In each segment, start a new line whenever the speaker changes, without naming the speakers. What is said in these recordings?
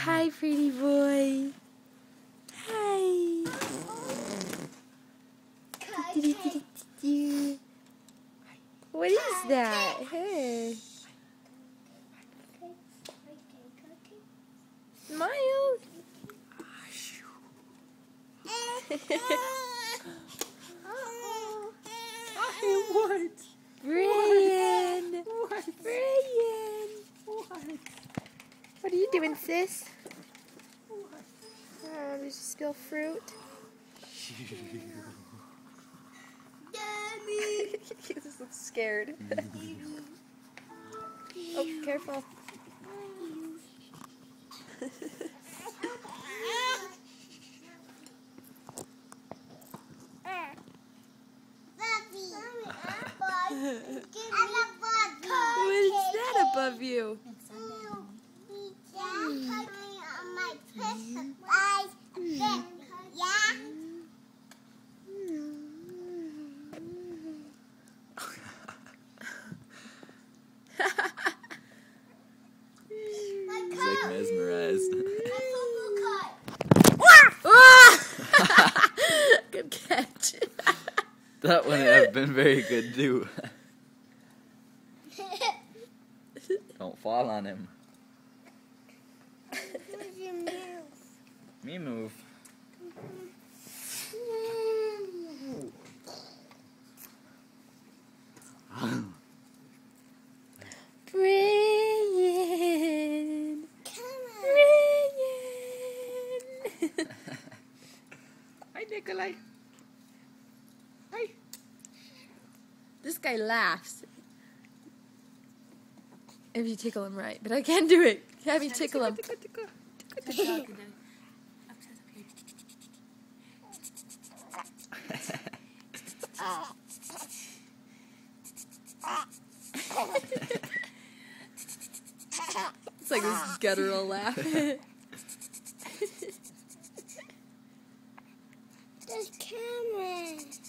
Hi, pretty boy. Hi. What is that? Hey. Smile.
What?
Brian.
What?
Brian. What are you doing, sis? Oh, did you spill fruit? He just looks scared. Oh, careful. What is that above you?
He's like mesmerized.
Good catch.
That one have been very good too. Don't fall on him. Me move.
Brian. Brian.
Hi, Nikolai. Hi.
This guy laughs if you tickle him right, but I can't do it. Have me tickle him. It's like this guttural laugh.
There's cameras.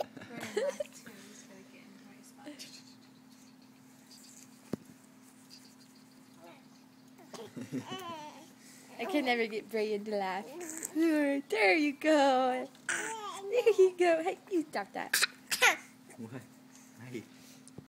I can never get Brian to laugh. There you go. There you go. Hey, you stop that.
What?